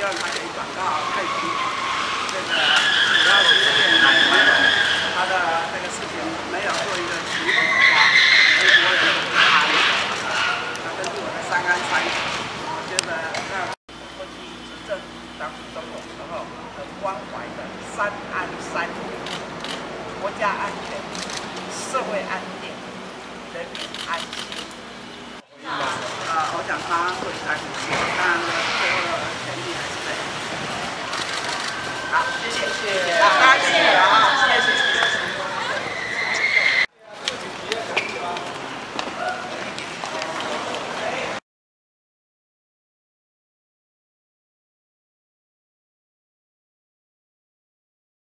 望他可以转到太平，这个主要是因为他的这个事情没有做一个处理的话，全国人都不安。那根据我的三安三实，我觉得那过去执政当总统时候很关怀的三安三稳，国家安全、社会安定、人民安心。我想他会在。